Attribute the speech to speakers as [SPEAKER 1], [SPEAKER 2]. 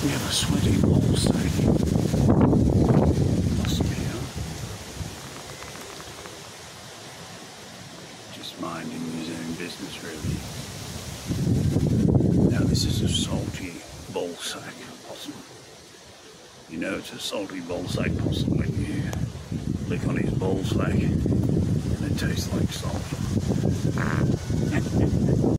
[SPEAKER 1] We have a sweaty ball sack. Possum here. Just minding his own business, really. Now this is a salty ball sack possum. You know it's a salty ball sack possum when you lick on his ball sack and it tastes like salt.